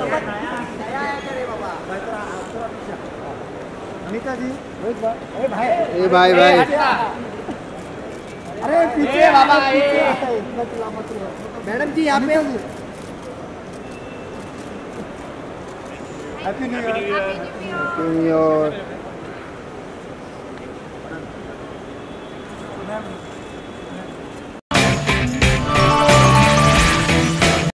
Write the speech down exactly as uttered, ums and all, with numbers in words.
अनीता जी, अरे भाई, ए भाई भाई, अरे पीछे बाबा, मैडम जी यहाँ पे। Happy new year. Happy new year.